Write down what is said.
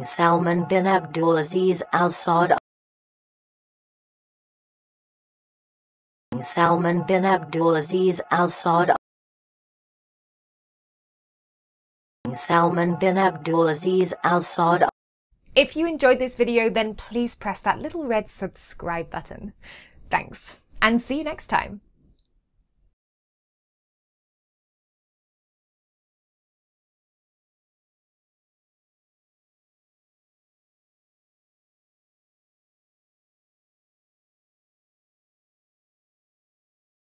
Salman bin Abdulaziz Al Saud. Salman bin Abdulaziz Al Saud. Salman bin Abdulaziz Al Saud. If you enjoyed this video, then please press that little red subscribe button. Thanks, and see you next time.